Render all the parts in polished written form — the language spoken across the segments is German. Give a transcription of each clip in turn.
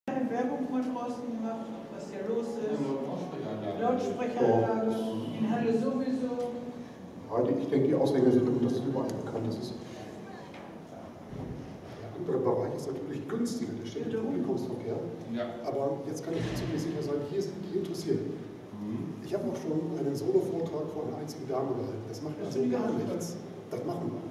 Eine Werbung mal draußen gemacht, was hier los ist. Lautsprecheranlage, in Halle sowieso. Ja, ich denke, die Aushänge sind, das ist überall bekannt. Das ist der Bereich ist natürlich günstiger, der steht im Publikumsverkehr. Ja. Aber jetzt kann ich ziemlich sicher sein, hier sind die Interessierten. Ich habe auch schon einen Solo-Vortrag vor einer einzigen Dame gehalten. Das macht also gar nichts. Das machen wir.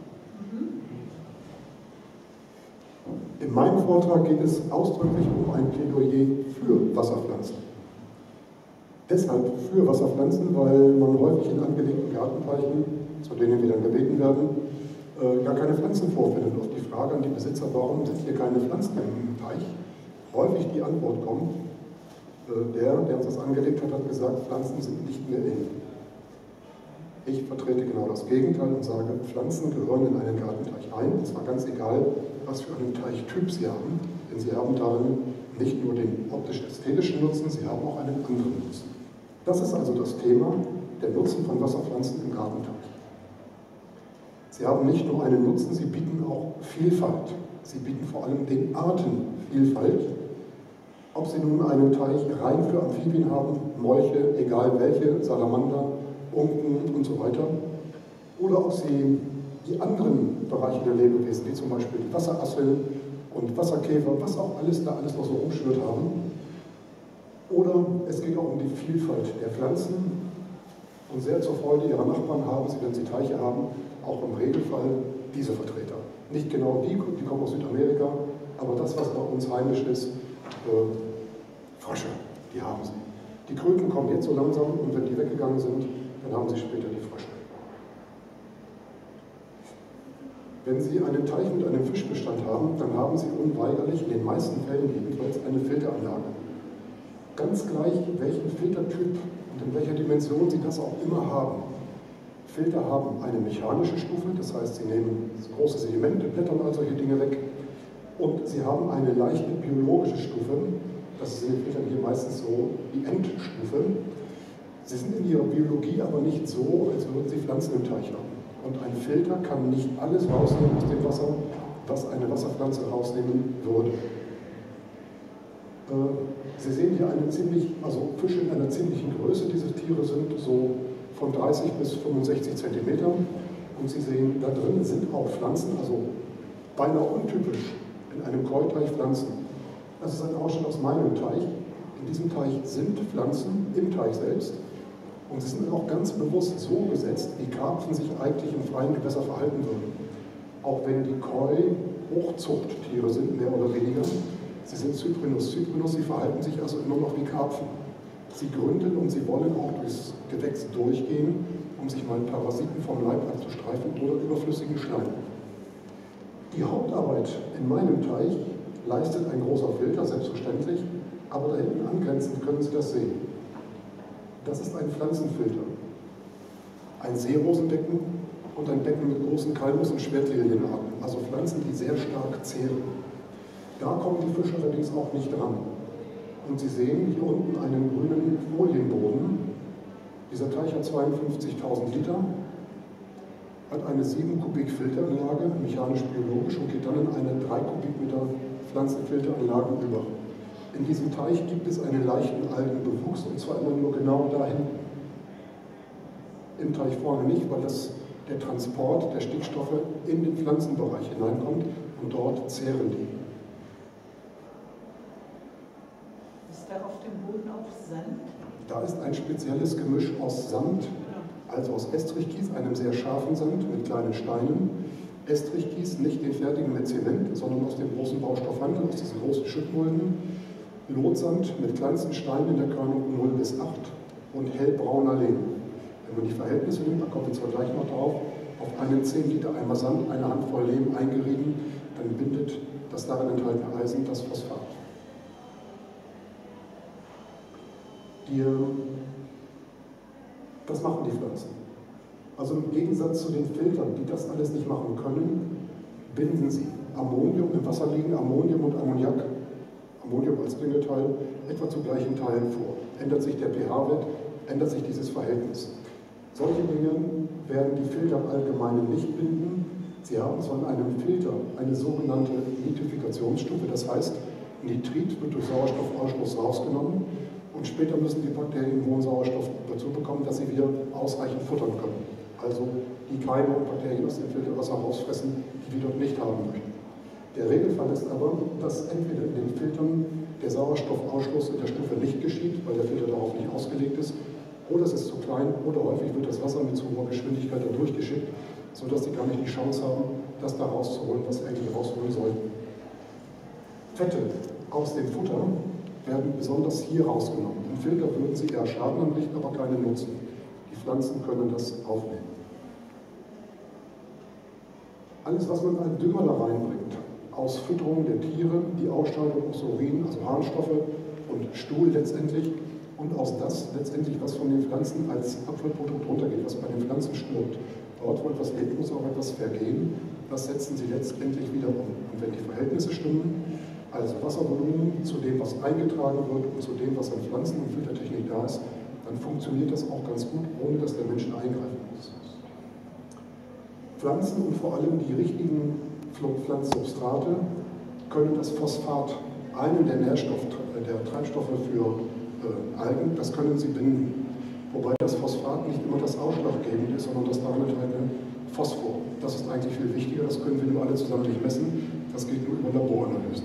In meinem Vortrag geht es ausdrücklich um ein Plädoyer für Wasserpflanzen. Deshalb für Wasserpflanzen, weil man häufig in angelegten Gartenteichen, zu denen wir dann gebeten werden, gar keine Pflanzen vorfindet. Auf die Frage an die Besitzer, warum sind hier keine Pflanzen im Teich, häufig die Antwort kommt, der uns das angelegt hat, hat gesagt, Pflanzen sind nicht mehr in. Ich vertrete genau das Gegenteil und sage, Pflanzen gehören in einen Gartenteich ein, und zwar ganz egal, was für einen Teichtyp sie haben, denn sie haben darin nicht nur den optisch-ästhetischen Nutzen, sie haben auch einen anderen Nutzen. Das ist also das Thema, der Nutzen von Wasserpflanzen im Gartenteich. Sie haben nicht nur einen Nutzen, sie bieten auch Vielfalt. Sie bieten vor allem den Arten Vielfalt. Ob Sie nun einen Teich rein für Amphibien haben, Molche, egal welche, Salamander, Unken und so weiter, oder ob Sie die anderen Bereiche der Lebewesen, wie zum Beispiel die Wasserassel und Wasserkäfer, was auch alles da alles noch so rumschwirrt haben, oder es geht auch um die Vielfalt der Pflanzen und sehr zur Freude Ihrer Nachbarn haben Sie, wenn Sie Teiche haben, auch im Regelfall diese Vertreter. Nicht genau die kommen aus Südamerika, aber das, was bei uns heimisch ist, Frösche, die haben sie. Die Kröten kommen jetzt so langsam und wenn die weggegangen sind, dann haben sie später die Frösche. Wenn Sie einen Teich mit einem Fischbestand haben, dann haben Sie unweigerlich, in den meisten Fällen jedenfalls, eine Filteranlage. Ganz gleich, welchen Filtertyp und in welcher Dimension Sie das auch immer haben. Filter haben eine mechanische Stufe, das heißt, sie nehmen große Sedimente, Blätter und all solche Dinge weg. Und sie haben eine leichte biologische Stufe, das ist in den Filtern hier meistens so die Endstufe. Sie sind in ihrer Biologie aber nicht so, als würden sie Pflanzen im Teich haben. Und ein Filter kann nicht alles rausnehmen aus dem Wasser, was eine Wasserpflanze rausnehmen würde. Sie sehen hier Fische in einer ziemlichen Größe. Diese Tiere sind so von 30 bis 65 cm. Und Sie sehen, da drin sind auch Pflanzen, also beinahe untypisch in einem Keuteich Pflanzen. Das ist ein Ausschnitt aus meinem Teich. In diesem Teich sind Pflanzen im Teich selbst. Und sie sind auch ganz bewusst so gesetzt, wie Karpfen sich eigentlich im freien Gewässer verhalten würden. Auch wenn die Koi Hochzuchttiere sind, mehr oder weniger. Sie sind Cyprinus. Sie verhalten sich also immer noch wie Karpfen. Sie gründeln und sie wollen auch durchs Gewächs durchgehen, um sich mal Parasiten vom Leib abzustreifen oder überflüssigen Schleim. Die Hauptarbeit in meinem Teich leistet ein großer Filter, selbstverständlich, aber da hinten angrenzend können Sie das sehen. Das ist ein Pflanzenfilter. Ein Seerosenbecken und ein Becken mit großen Kalmus- und Schwertlilienarten, also Pflanzen, die sehr stark zehren. Da kommen die Fische allerdings auch nicht ran. Und Sie sehen hier unten einen grünen Folienboden. Dieser Teich hat 52.000 Liter, hat eine 7 Kubik Filteranlage, mechanisch-biologisch, und geht dann in eine 3 Kubikmeter Pflanzenfilteranlage über. In diesem Teich gibt es einen leichten Algenbewuchs, und zwar immer nur genau da hinten. Im Teich vorne nicht, weil der Transport der Stickstoffe in den Pflanzenbereich hineinkommt und dort zehren die. Ist da auf dem Boden auch Sand? Da ist ein spezielles Gemisch aus Sand, also aus Estrichkies, einem sehr scharfen Sand mit kleinen Steinen. Estrichkies, nicht den fertigen mit Zement, sondern aus dem großen Baustoffhandel, aus diesen großen Schüttmulden. Lotsand mit kleinsten Steinen in der Körnung 0 bis 8 und hellbrauner Lehm. Wenn man die Verhältnisse nimmt, da kommen wir zwar gleich noch drauf, auf einen 10 Liter Eimer Sand eine Handvoll Lehm eingerieben, dann bindet das darin enthaltene Eisen das Phosphat. Das machen die Pflanzen. Also im Gegensatz zu den Filtern, die das alles nicht machen können, binden sie Ammonium, im Wasser liegen Ammonium und Ammoniak, Ammonium als Düngeteil, etwa zu gleichen Teilen vor. Ändert sich der pH-Wert, ändert sich dieses Verhältnis. Solche Dinge werden die Filter im Allgemeinen nicht binden. Sie haben zwar in einem Filter eine sogenannte Nitrifikationsstufe, das heißt, Nitrit wird durch Sauerstoffausstoß rausgenommen und später müssen die Bakterien hohen Sauerstoff dazu bekommen, dass sie wieder ausreichend futtern können. Also die Keime und Bakterien aus dem Filterwasser rausfressen, die wir dort nicht haben möchten. Der Regelfall ist aber, dass entweder in den Filtern der Sauerstoffausstoß in der Stufe nicht geschieht, weil der Filter darauf nicht ausgelegt ist, oder es ist zu klein, oder häufig wird das Wasser mit zu hoher Geschwindigkeit da durchgeschickt, sodass sie gar nicht die Chance haben, das da rauszuholen, was sie eigentlich rausholen sollten. Fette aus dem Futter werden besonders hier rausgenommen. Im Filter würden sie eher Schaden anrichten, aber keinen Nutzen. Die Pflanzen können das aufnehmen. Alles, was man an Dünger da reinbringt, aus Fütterung der Tiere, die Ausscheidung aus Urin, also Harnstoffe und Stuhl letztendlich, und aus das letztendlich, was von den Pflanzen als Abfallprodukt runtergeht, was bei den Pflanzen stirbt. Dort, wo etwas lebt, muss auch etwas vergehen. Das setzen sie letztendlich wieder um. Und wenn die Verhältnisse stimmen, also Wasservolumen zu dem, was eingetragen wird und zu dem, was an Pflanzen- und Filtertechnik da ist, dann funktioniert das auch ganz gut, ohne dass der Mensch eingreifen muss. Pflanzen und vor allem die richtigen Pflanzsubstrate können das Phosphat, einen der Treibstoffe für Algen, das können sie binden. Wobei das Phosphat nicht immer das Ausschlaggebende ist, sondern das darin enthaltene Phosphor. Das ist eigentlich viel wichtiger, das können wir nur alle zusammen nicht messen, das geht nur über Laboranalysen.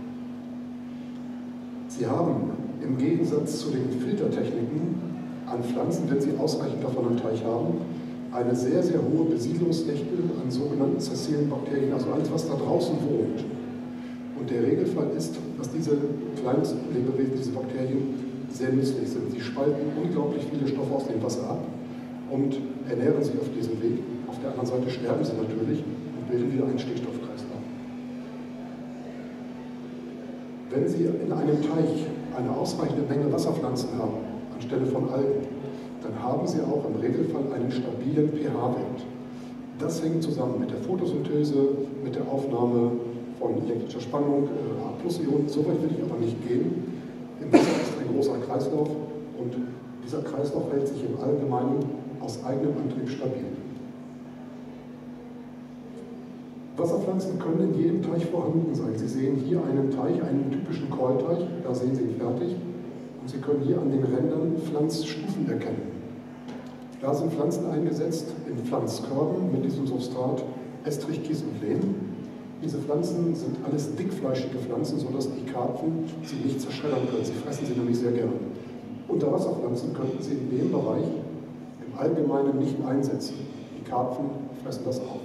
Sie haben im Gegensatz zu den Filtertechniken an Pflanzen, wenn sie ausreichend davon im Teich haben, eine sehr, sehr hohe Besiedlungsdichte an sogenannten sessilen Bakterien, also alles, was da draußen wohnt. Und der Regelfall ist, dass diese kleinen Lebewesen, diese Bakterien, sehr nützlich sind. Sie spalten unglaublich viele Stoffe aus dem Wasser ab und ernähren sich auf diesem Weg. Auf der anderen Seite sterben sie natürlich und bilden wieder einen Stickstoffkreislauf. Wenn Sie in einem Teich eine ausreichende Menge Wasserpflanzen haben, anstelle von Algen, dann haben Sie auch im Regelfall einen stabilen pH-Wert. Das hängt zusammen mit der Photosynthese, mit der Aufnahme von elektrischer Spannung, H+-Ionen. So weit will ich aber nicht gehen. Im Wasser ist ein großer Kreislauf und dieser Kreislauf hält sich im Allgemeinen aus eigenem Antrieb stabil. Wasserpflanzen können in jedem Teich vorhanden sein. Sie sehen hier einen Teich, einen typischen Keuteich, da sehen Sie ihn fertig. Und Sie können hier an den Rändern Pflanzstufen erkennen. Da sind Pflanzen eingesetzt in Pflanzkörben mit diesem Substrat Estrich, Kies und Lehm. Diese Pflanzen sind alles dickfleischige Pflanzen, sodass die Karpfen sie nicht zerschreddern können. Sie fressen sie nämlich sehr gerne. Unterwasserpflanzen könnten Sie in dem Bereich im Allgemeinen nicht einsetzen. Die Karpfen fressen das auf.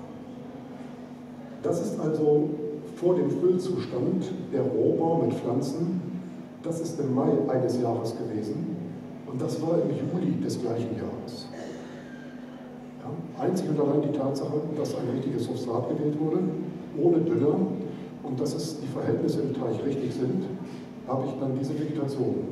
Das ist also vor dem Füllzustand der Rohbau mit Pflanzen. Das ist im Mai eines Jahres gewesen und das war im Juli des gleichen Jahres. Ja, einzig und allein die Tatsache, dass ein richtiges Substrat gewählt wurde, ohne Dünger und dass die Verhältnisse im Teich richtig sind, habe ich dann diese Vegetation.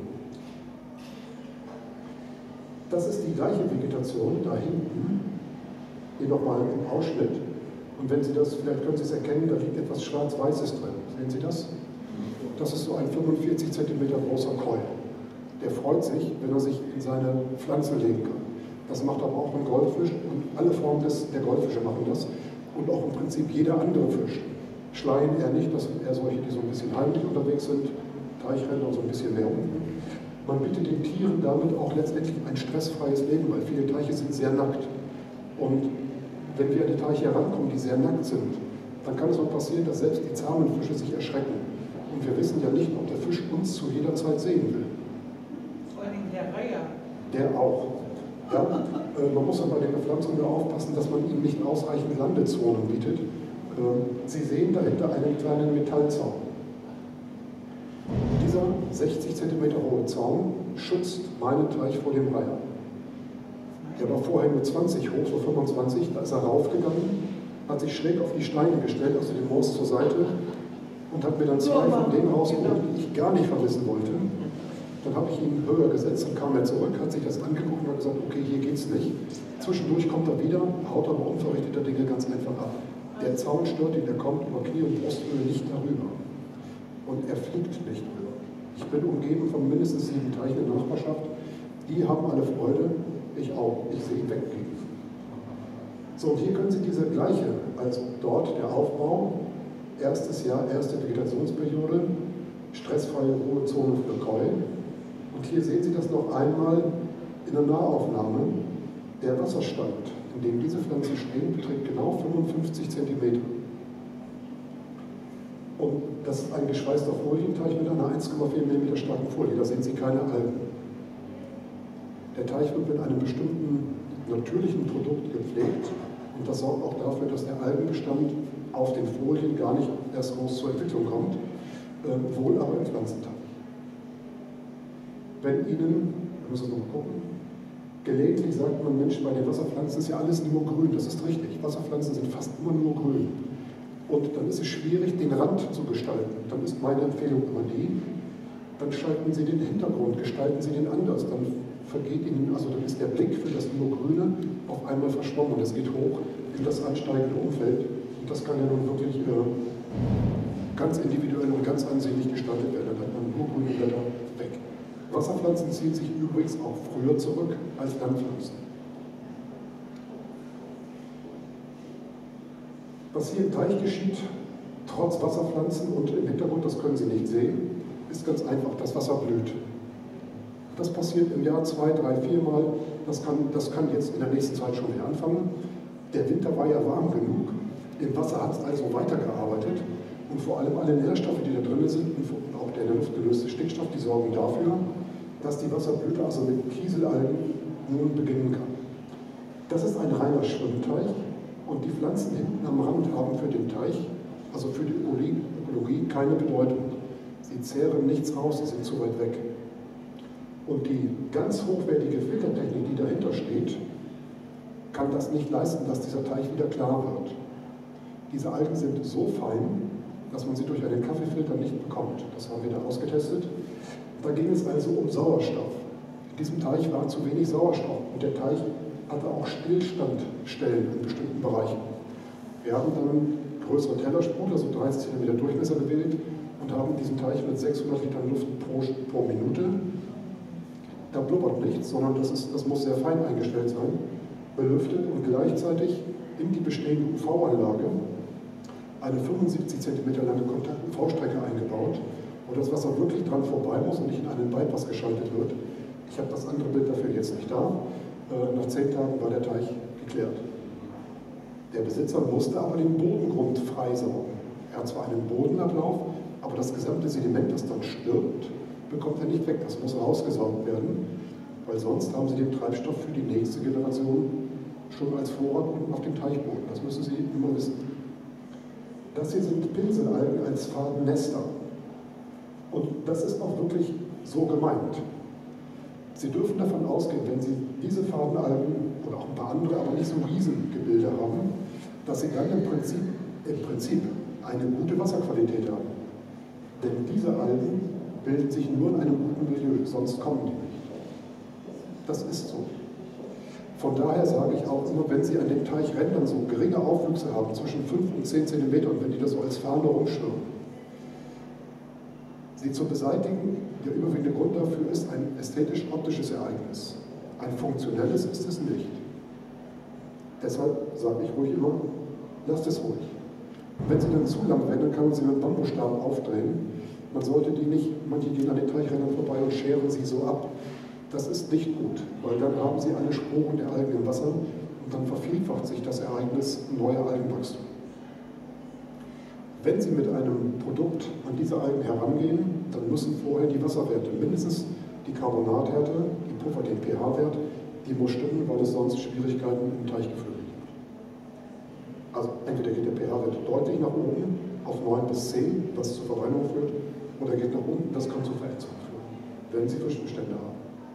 Das ist die gleiche Vegetation da hinten, hier nochmal im Ausschnitt. Und wenn Sie das, vielleicht können Sie es erkennen, da liegt etwas Schwarz-Weißes drin. Sehen Sie das? Das ist so ein 45 cm großer Keul. Der freut sich, wenn er sich in seine Pflanze legen kann. Das macht aber auch ein Goldfisch und alle Formen der Goldfische machen das. Und auch im Prinzip jeder andere Fisch. Schleien eher nicht, das sind eher solche, die so ein bisschen heimlich unterwegs sind. Teichränder so ein bisschen mehr unten. Man bietet den Tieren damit auch letztendlich ein stressfreies Leben, weil viele Teiche sind sehr nackt. Und wenn wir an die Teiche herankommen, die sehr nackt sind, dann kann es auch passieren, dass selbst die zahmen Fische sich erschrecken. Und wir wissen ja nicht, ob der Fisch uns zu jeder Zeit sehen will. Vor allem der Reiher. Der auch. Ja, man muss aber bei den Bepflanzungen aufpassen, dass man ihnen nicht ausreichend Landezonen bietet. Sie sehen dahinter einen kleinen Metallzaun. Dieser 60 cm hohe Zaun schützt meinen Teich vor dem Reiher. Der war vorher nur 20 hoch, so 25, da ist er raufgegangen, hat sich schräg auf die Steine gestellt, also den Moos zur Seite und hat mir dann zwei von denen rausgeholt, die ich gar nicht vermissen wollte. Dann habe ich ihn höher gesetzt und kam er zurück, hat sich das angeguckt und hat gesagt, okay, hier geht's nicht. Zwischendurch kommt er wieder, haut aber unverrichteter Dinge ganz einfach ab. Der Zaun stört ihn, der kommt über Knie und Brusthöhe nicht darüber. Und er fliegt nicht rüber. Ich bin umgeben von mindestens 7 Teichen in der Nachbarschaft. Die haben alle Freude, ich auch. Ich sehe ihn weggehen. So, und hier können Sie diese gleiche, also dort der Aufbau, erstes Jahr, erste Vegetationsperiode, stressfreie Ruhezone für Koi. Und hier sehen Sie das noch einmal in der Nahaufnahme. Der Wasserstand, in dem diese Pflanzen stehen, beträgt genau 55 cm. Und das ist ein geschweißter Folienteich mit einer 1,4 mm starken Folie. Da sehen Sie keine Algen. Der Teich wird mit einem bestimmten natürlichen Produkt gepflegt und das sorgt auch dafür, dass der Algenbestand auf den Folien gar nicht erst groß zur Entwicklung kommt, wohl aber im Pflanzenteich. Wenn Ihnen, wir müssen noch mal gucken, gelegentlich sagt man, Mensch, bei den Wasserpflanzen ist ja alles nur grün, das ist richtig. Wasserpflanzen sind fast immer nur grün. Und dann ist es schwierig, den Rand zu gestalten. Dann ist meine Empfehlung immer die, dann schalten Sie den Hintergrund, gestalten Sie den anders. Dann vergeht Ihnen, also dann ist der Blick für das nur Grüne auf einmal verschwommen und es geht hoch in das ansteigende Umfeld. Und das kann ja nun wirklich ganz individuell und ganz ansehnlich gestaltet werden. Dann hat man nur grüne Blätter weg. Wasserpflanzen ziehen sich übrigens auch früher zurück als Landpflanzen. Was hier im Teich geschieht, trotz Wasserpflanzen und im Hintergrund, das können Sie nicht sehen, ist ganz einfach, das Wasser blüht. Das passiert im Jahr 2, 3, 4 Mal. Das kann jetzt in der nächsten Zeit schon wieder anfangen. Der Winter war ja warm genug. Im Wasser hat es also weitergearbeitet. Und vor allem alle Nährstoffe, die da drin sind, und auch der in der Luft gelöste Stickstoff, die sorgen dafür, dass die Wasserblüte also mit Kieselalgen nun beginnen kann. Das ist ein reiner Schwimmteich. Und die Pflanzen hinten am Rand haben für den Teich, also für die Ökologie, keine Bedeutung. Sie zehren nichts raus, sie sind zu weit weg. Und die ganz hochwertige Filtertechnik, die dahinter steht, kann das nicht leisten, dass dieser Teich wieder klar wird. Diese Algen sind so fein, dass man sie durch einen Kaffeefilter nicht bekommt. Das haben wir da ausgetestet. Da ging es also um Sauerstoff. In diesem Teich war zu wenig Sauerstoff und der Teich hatte auch Stillstandstellen in bestimmten Bereichen. Wir haben dann größere Tellersprudel, also 30 cm Durchmesser gewählt und haben diesen Teich mit 600 Litern Luft pro Minute. Da blubbert nichts, sondern das muss sehr fein eingestellt sein, belüftet und gleichzeitig in die bestehende UV-Anlage eine 75 cm lange Kontakt-UV-Strecke eingebaut, wo das Wasser wirklich dran vorbei muss und nicht in einen Bypass geschaltet wird. Ich habe das andere Bild dafür jetzt nicht da. Nach 10 Tagen war der Teich geklärt. Der Besitzer musste aber den Bodengrund freisaugen. Er hat zwar einen Bodenablauf, aber das gesamte Sediment, das dann stirbt, bekommt er nicht weg. Das muss rausgesaugt werden, weil sonst haben Sie den Treibstoff für die nächste Generation schon als Vorrat unten auf dem Teichboden. Das müssen Sie immer wissen. Das hier sind Pinselalgen als Fadennester. Und das ist auch wirklich so gemeint. Sie dürfen davon ausgehen, wenn Sie diese Fadenalgen oder auch ein paar andere, aber nicht so Riesengebilde haben, dass Sie dann im Prinzip eine gute Wasserqualität haben. Denn diese Algen bilden sich nur in einem guten Milieu, sonst kommen die nicht. Das ist so. Von daher sage ich auch immer, wenn Sie an den Teichrändern so geringe Aufwüchse haben, zwischen 5 und 10 cm, und wenn die da so als Fahne rumschwirren, sie zu beseitigen, der überwiegende Grund dafür ist ein ästhetisch-optisches Ereignis. Ein funktionelles ist es nicht. Deshalb sage ich ruhig immer, lasst es ruhig. Wenn sie dann zu lang werden, dann kann man sie mit Bambusstab aufdrehen. Man sollte die nicht, manche gehen an den Teichrändern vorbei und scheren sie so ab. Das ist nicht gut, weil dann haben sie alle Sporen der Algen im Wasser und dann vervielfacht sich das Ereignis neuer Algenwachstum. Wenn Sie mit einem Produkt an diese Algen herangehen, dann müssen vorher die Wasserwerte, mindestens die Carbonathärte, die Puffer, den pH-Wert, die muss stimmen, weil es sonst Schwierigkeiten im Teichgefüge gibt. Also entweder geht der pH-Wert deutlich nach oben, auf 9 bis 10, was zur Verbrennung führt, oder geht nach unten, das kann zu Verätzungen führen, wenn Sie Fischbestände haben.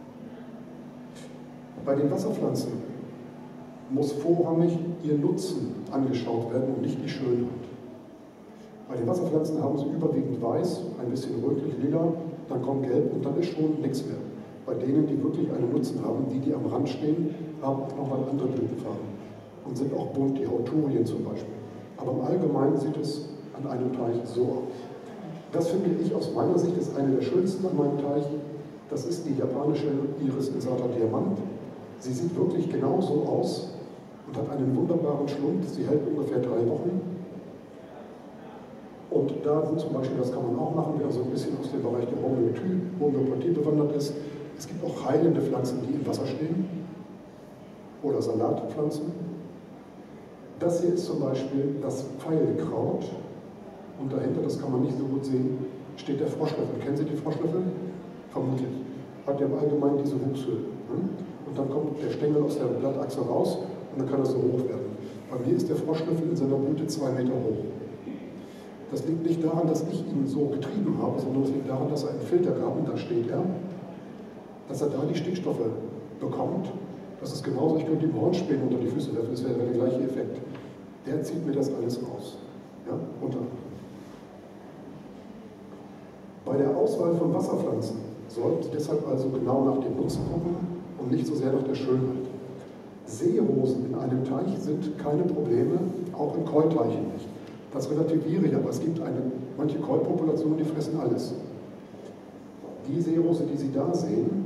Bei den Wasserpflanzen muss vorrangig ihr Nutzen angeschaut werden und nicht die Schönheit. Bei den Wasserpflanzen haben sie überwiegend weiß, ein bisschen rötlich, lila, dann kommt gelb und dann ist schon nichts mehr. Bei denen, die wirklich einen Nutzen haben, die am Rand stehen, haben auch nochmal andere Blütenfarben und sind auch bunt, die Hauturien zum Beispiel. Aber im Allgemeinen sieht es an einem Teich so aus. Das finde ich aus meiner Sicht ist eine der schönsten an meinem Teich. Das ist die japanische Iris insata Diamant. Sie sieht wirklich genau so aus und hat einen wunderbaren Schlund. Sie hält ungefähr 3 Wochen. Und da sind zum Beispiel, das kann man auch machen, wer so ein bisschen aus dem Bereich der Homöopathie bewandert ist. Es gibt auch heilende Pflanzen, die im Wasser stehen oder Salatpflanzen. Das hier ist zum Beispiel das Pfeilkraut und dahinter, das kann man nicht so gut sehen, steht der Froschlöffel. Kennen Sie die Froschlöffel? Vermutlich. Hat ja im Allgemeinen diese Wuchshöhe. Und dann kommt der Stängel aus der Blattachse raus und dann kann er so hoch werden. Bei mir ist der Froschlöffel in seiner Blüte 2 Meter hoch. Das liegt nicht daran, dass ich ihn so getrieben habe, sondern es liegt daran, dass er einen Filter gab, und da steht er, dass er da die Stickstoffe bekommt. Das ist genauso, ich könnte ihm Hornspäne unter die Füße werfen, das wäre der gleiche Effekt. Der zieht mir das alles raus. Ja, runter. Bei der Auswahl von Wasserpflanzen sollten Sie deshalb also genau nach dem Nutzen gucken und nicht so sehr nach der Schönheit. Seerosen in einem Teich sind keine Probleme, auch in Koi-Teichen nicht. Das relativiere ich, aber es gibt manche Koi-Populationen, die fressen alles. Die Seerose, die Sie da sehen,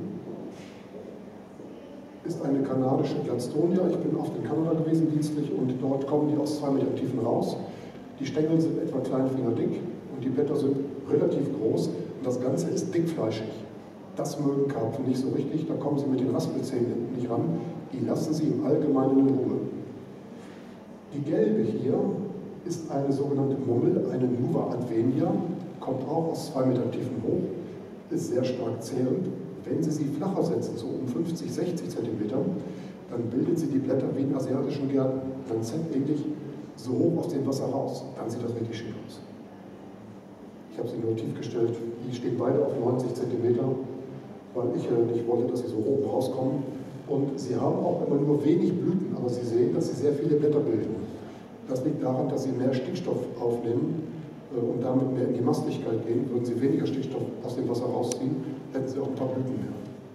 ist eine kanadische Gladstonia. Ich bin oft in Kanada gewesen dienstlich und dort kommen die aus 2 Meter Tiefen raus. Die Stängel sind etwa kleinfingerdick und die Blätter sind relativ groß und das Ganze ist dickfleischig. Das mögen Karpfen nicht so richtig, da kommen sie mit den Raspelzähnen nicht ran. Die lassen sie im Allgemeinen in Ruhe. Die gelbe hier ist eine sogenannte Mummel, eine Nuva advenia, kommt auch aus 2 Meter Tiefen hoch, ist sehr stark zehrend. Wenn Sie sie flacher setzen, so um 50, 60 cm, dann bildet sie die Blätter wie in asiatischen Gärten, lanzettähnlich so hoch aus dem Wasser raus. Dann sieht das richtig schick aus. Ich habe sie nur tief gestellt, die stehen beide auf 90 cm, weil ich nicht wollte, dass sie so oben rauskommen. Und sie haben auch immer nur wenig Blüten, aber Sie sehen, dass sie sehr viele Blätter bilden. Das liegt daran, dass sie mehr Stickstoff aufnehmen und damit mehr in die Mastlichkeit gehen. Würden sie weniger Stickstoff aus dem Wasser rausziehen, hätten sie auch ein paar Blüten mehr.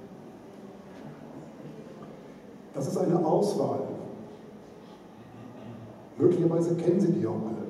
Das ist eine Auswahl. Möglicherweise kennen Sie die auch alle.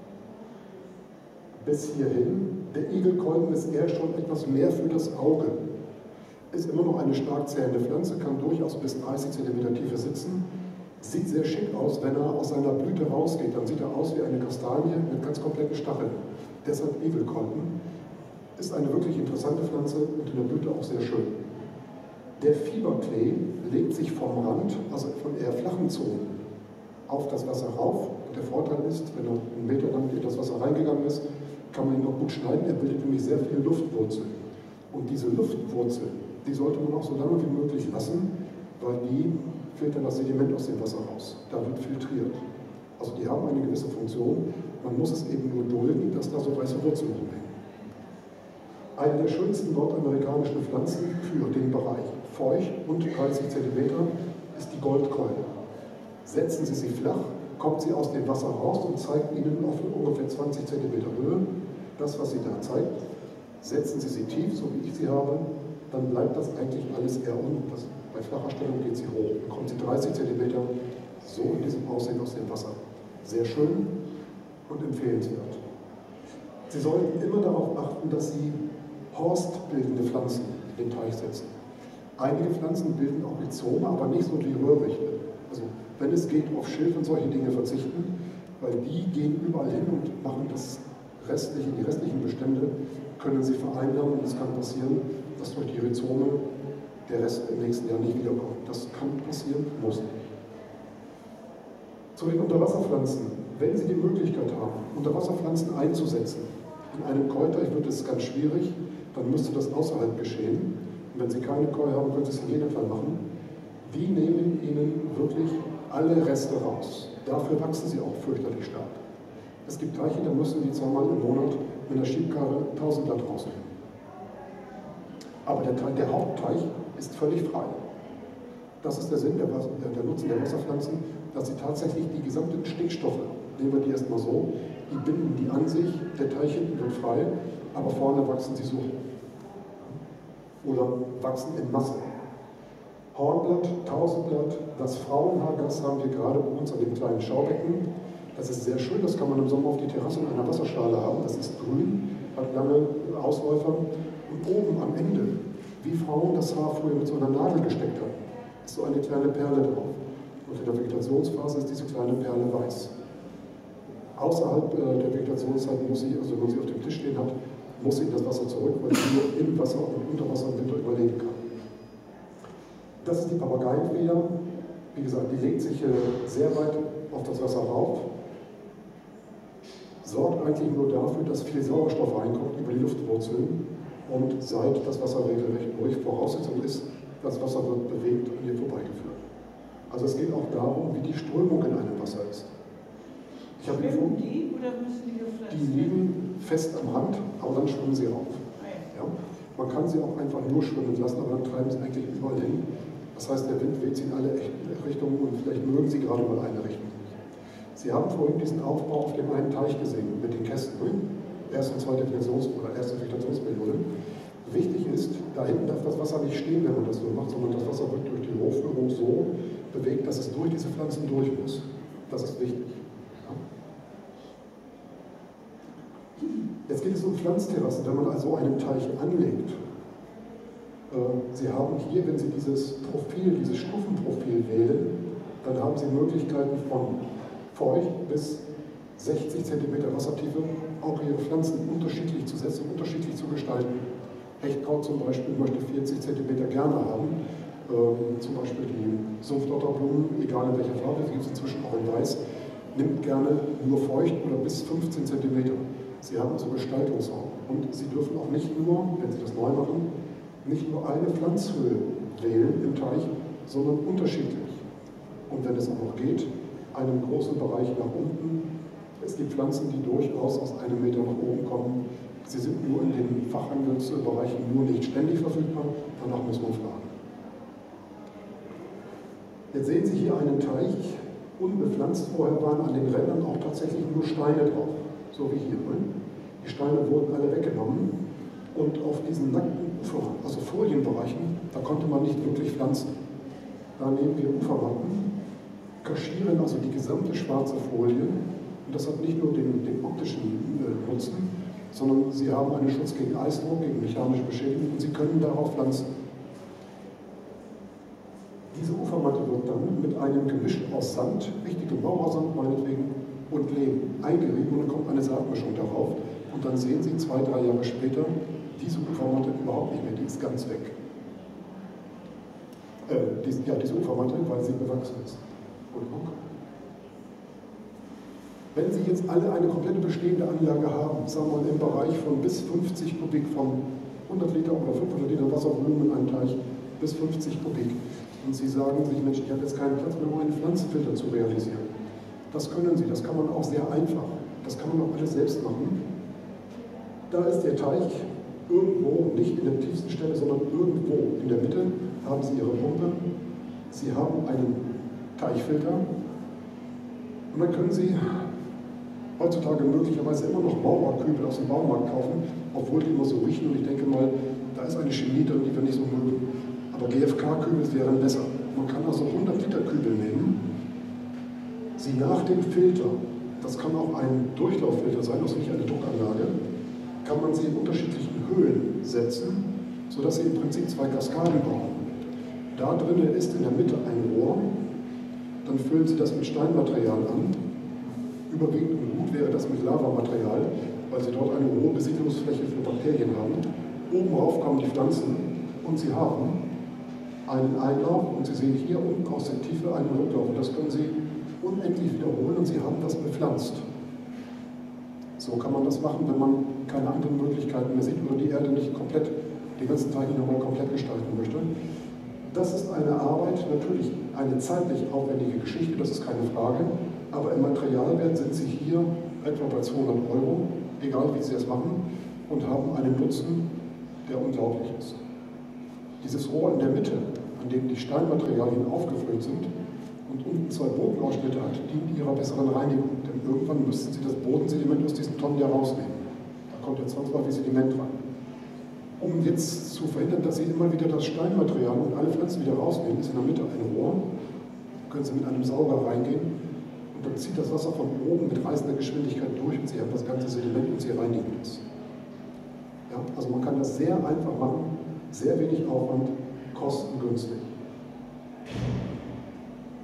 Bis hierhin, der Igelkolben ist eher schon etwas mehr für das Auge. Ist immer noch eine stark zähende Pflanze, kann durchaus bis 30 cm Tiefe sitzen. Sieht sehr schick aus, wenn er aus seiner Blüte rausgeht. Dann sieht er aus wie eine Kastanie mit ganz kompletten Stacheln. Deshalb Igelkolben. Ist eine wirklich interessante Pflanze und in der Blüte auch sehr schön. Der Fieberklee legt sich vom Rand, also von eher flachen Zonen, auf das Wasser rauf. Und der Vorteil ist, wenn er 1 Meter lang in das Wasser reingegangen ist, kann man ihn noch gut schneiden. Er bildet nämlich sehr viele Luftwurzeln. Und diese Luftwurzeln, die sollte man auch so lange wie möglich lassen, weil die filtern das Sediment aus dem Wasser raus. Da wird filtriert. Also die haben eine gewisse Funktion. Man muss es eben nur dulden, dass da so weiße Wurzeln rumhängen. Eine der schönsten nordamerikanischen Pflanzen für den Bereich feucht und 30 cm ist die Goldkeule. Setzen Sie sie flach, kommt sie aus dem Wasser raus und zeigt Ihnen auf ungefähr 20 cm Höhe das, was sie da zeigt. Setzen Sie sie tief, so wie ich sie habe, dann bleibt das eigentlich alles eher unten. Bei flacher Stellung geht sie hoch. Dann kommt sie 30 cm so in diesem Aussehen aus dem Wasser. Sehr schön und empfehlenswert. Sie sollten immer darauf achten, dass Sie horstbildende Pflanzen in den Teich setzen. Einige Pflanzen bilden auch Rhizome, aber nicht so die Röhrichte. Also wenn es geht, auf Schilf und solche Dinge verzichten, weil die gehen überall hin und machen die restlichen Bestände können sie vereinnahmen und es kann passieren, dass durch die Rhizome der Rest im nächsten Jahr nicht wiederkommt. Das kann passieren, muss nicht. Zu den Unterwasserpflanzen. Wenn Sie die Möglichkeit haben, Unterwasserpflanzen einzusetzen, in einem Koi-Teich wird es ganz schwierig, dann müsste das außerhalb geschehen. Und wenn Sie keine Koi haben, können Sie es in jedem Fall machen. Die nehmen Ihnen wirklich alle Reste raus. Dafür wachsen sie auch fürchterlich stark. Es gibt Teiche, da müssen die zweimal im Monat mit einer Schiebkarre 1000 Blatt rausnehmen. Aber der Hauptteich ist völlig frei. Das ist der Sinn, der Nutzen der Wasserpflanzen, dass sie tatsächlich die gesamten Stickstoffe, nehmen wir die erstmal so, die binden die an sich, der Teich hinten wird frei, aber vorne wachsen sie so. Oder wachsen in Masse. Hornblatt, Tausendblatt, das Frauenhaargas haben wir gerade bei uns an dem kleinen Schaubecken. Das ist sehr schön, das kann man im Sommer auf die Terrasse in einer Wasserschale haben. Das ist grün, hat lange Ausläufer. Und oben am Ende, wie Frauen das Haar früher mit so einer Nadel gesteckt haben, ist so eine kleine Perle drauf. Und in der Vegetationsphase ist diese kleine Perle weiß. Außerhalb der Vegetationszeit muss sie, also wenn man sie auf dem Tisch stehen hat, muss sie in das Wasser zurück, weil sie nur im Wasser und unter Wasser im Winter überleben kann. Das ist die Papageienfeder. Wie gesagt, die legt sich sehr weit auf das Wasser rauf, sorgt eigentlich nur dafür, dass viel Sauerstoff reinkommt über die Luftwurzeln und seit das Wasser regelrecht durch. Voraussetzung ist, das Wasser wird bewegt an ihr vorbeigeführt. Also es geht auch darum, wie die Strömung in einem Wasser ist. Schwimmen die oder müssen die geflasht werden? Die liegen fest am Rand, aber dann schwimmen sie auf. Ja? Man kann sie auch einfach nur schwimmen lassen, aber dann treiben sie eigentlich überall hin. Das heißt, der Wind weht sie in alle Richtungen und vielleicht mögen sie gerade mal eine Richtung. Sie haben vorhin diesen Aufbau auf dem einen Teich gesehen mit den Kästen. Erste und zweite Vegetationsperiode. Wichtig ist, da hinten darf das Wasser nicht stehen, wenn man das so macht, sondern das Wasser wird durch die Rohrführung so bewegt, dass es durch diese Pflanzen durch muss. Das ist wichtig. Ja. Jetzt geht es um Pflanzterrassen, wenn man also einen Teich anlegt. Sie haben hier, wenn Sie dieses Profil, dieses Stufenprofil wählen, dann haben Sie Möglichkeiten von feucht bis 60 cm Wassertiefe, auch Ihre Pflanzen unterschiedlich zu setzen, unterschiedlich zu gestalten. Hechtkraut zum Beispiel möchte 40 cm gerne haben, zum Beispiel die Sumpfdotterblumen, egal in welcher Farbe, die gibt es inzwischen auch in Weiß, nimmt gerne nur feucht oder bis 15 cm. Sie haben also Gestaltungsraum und Sie dürfen auch nicht nur, wenn Sie das neu machen, nicht nur eine Pflanzhöhe wählen im Teich, sondern unterschiedlich. Und wenn es auch noch geht, einen großen Bereich nach unten. Es gibt Pflanzen, die durchaus aus 1 Meter nach oben kommen. Sie sind nur in den Fachhandelsbereichen nur nicht ständig verfügbar, danach muss man fragen. Jetzt sehen Sie hier einen Teich, unbepflanzt. Vorher waren an den Rändern auch tatsächlich nur Steine drauf, so wie hier. Die Steine wurden alle weggenommen und auf diesen nackten Ufern, also Folienbereichen, da konnte man nicht wirklich pflanzen. Da nehmen wir Ufermatten, kaschieren also die gesamte schwarze Folie und das hat nicht nur den optischen Nutzen, sondern Sie haben einen Schutz gegen Eisdruck, gegen mechanische Beschädigung und Sie können darauf pflanzen. Diese Ufermatte wird dann mit einem Gemisch aus Sand, richtigem Mauersand meinetwegen, und Lehm eingerieben und dann kommt eine Saatmischung darauf und dann sehen Sie 2, 3 Jahre später, diese Ufermatte überhaupt nicht mehr, die ist ganz weg. Diese Ufermatte, weil sie bewachsen ist. Wenn Sie jetzt alle eine komplette bestehende Anlage haben, sagen wir mal im Bereich von bis 50 Kubik, von 100 Liter oder 500 Liter Wasservolumen in einem Teich bis 50 Kubik, und Sie sagen sich, Mensch, ich habe jetzt keinen Platz mehr, um einen Pflanzenfilter zu realisieren. Das können Sie, das kann man auch sehr einfach. Das kann man auch alles selbst machen. Da ist der Teich irgendwo, nicht in der tiefsten Stelle, sondern irgendwo in der Mitte haben Sie Ihre Pumpe. Sie haben einen Teichfilter und dann können Sie heutzutage möglicherweise immer noch Mauerkübel aus dem Baumarkt kaufen, obwohl die immer so riechen und ich denke mal, da ist eine Chemie drin, die wir nicht so mögen. Aber GFK-Kübel wären besser. Man kann also 100 Liter Kübel nehmen, sie nach dem Filter, das kann auch ein Durchlauffilter sein, das ist nicht eine Druckanlage, kann man sie in unterschiedlichen Höhen setzen, sodass Sie im Prinzip 2 Kaskaden bauen. Da drinnen ist in der Mitte ein Rohr, dann füllen Sie das mit Steinmaterial an. Überwiegend und gut wäre das mit Lavamaterial, weil Sie dort eine hohe Besiedlungsfläche für Bakterien haben. Oben rauf kommen die Pflanzen und Sie haben einen Einlauf und Sie sehen hier unten aus der Tiefe einen Rücklauf und das können Sie unendlich wiederholen und Sie haben das bepflanzt. So kann man das machen, wenn man keine anderen Möglichkeiten mehr sieht oder die Erde nicht komplett, den ganzen Teich nicht nochmal komplett gestalten möchte. Das ist eine Arbeit, natürlich eine zeitlich aufwendige Geschichte, das ist keine Frage, aber im Materialwert sind Sie hier etwa bei 200 €, egal wie Sie es machen, und haben einen Nutzen, der unglaublich ist. Dieses Rohr in der Mitte, an dem die Steinmaterialien aufgefüllt sind und unten 2 Bodenausschnitte hat, dient ihrer besseren Reinigung, denn irgendwann müssten Sie das Bodensediment aus diesen Tonnen ja rausnehmen. Da kommt ja zwangsläufig Sediment rein. Um jetzt zu verhindern, dass Sie immer wieder das Steinmaterial und alle Pflanzen wieder rausnehmen, ist in der Mitte ein Rohr. Da können Sie mit einem Sauger reingehen und dann zieht das Wasser von oben mit reißender Geschwindigkeit durch und Sie haben das ganze Sediment und Sie reinigen es. Ja, also man kann das sehr einfach machen, sehr wenig Aufwand, kostengünstig.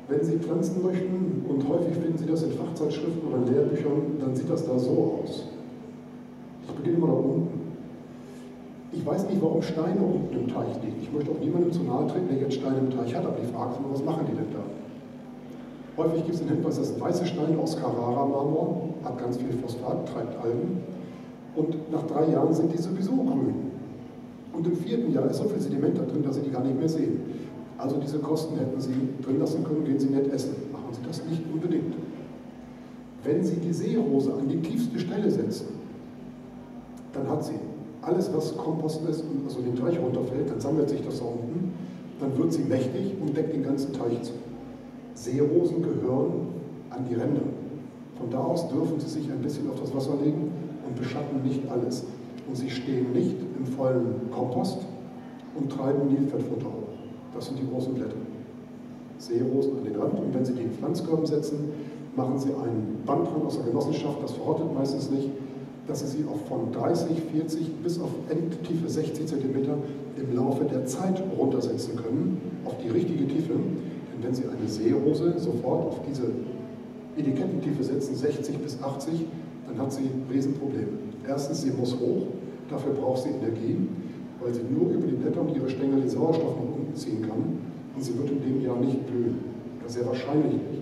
Wenn Sie pflanzen möchten, und häufig finden Sie das in Fachzeitschriften oder in Lehrbüchern, dann sieht das da so aus. Ich beginne immer da unten. Ich weiß nicht, warum Steine unten im Teich liegen. Ich möchte auch niemandem zu nahe treten, der jetzt Steine im Teich hat, aber die Frage ist immer, was machen die denn da? Häufig gibt es den Hinweis, das sind weiße Steine aus Carrara-Marmor, hat ganz viel Phosphat, treibt Algen. Und nach 3 Jahren sind die sowieso grün. Und im 4. Jahr ist so viel Sediment da drin, dass Sie die gar nicht mehr sehen. Also diese Kosten hätten Sie drin lassen können, gehen Sie nicht essen. Machen Sie das nicht unbedingt. Wenn Sie die Seerose an die tiefste Stelle setzen, dann hat sie alles, was Kompost ist und also den Teich runterfällt, dann sammelt sich das da unten, dann wird sie mächtig und deckt den ganzen Teich zu. Seerosen gehören an die Ränder. Von da aus dürfen sie sich ein bisschen auf das Wasser legen und beschatten nicht alles. Und sie stehen nicht im vollen Kompost und treiben Nilpferdfutter hoch. Das sind die großen Blätter. Seerosen an den Rand, und wenn Sie die in Pflanzkörben setzen, machen Sie einen Band dran aus der Genossenschaft, das verrottet meistens nicht, dass Sie sie auch von 30, 40 bis auf Endtiefe 60 cm im Laufe der Zeit runtersetzen können, auf die richtige Tiefe. Denn wenn Sie eine Seerose sofort auf diese Etikettentiefe setzen, 60 bis 80, dann hat sie Riesenprobleme. Erstens, sie muss hoch, dafür braucht sie Energie, weil sie nur über die Blätter und ihre Stängel den Sauerstoff nach unten ziehen kann, und sie wird in dem Jahr nicht blühen, oder sehr wahrscheinlich nicht.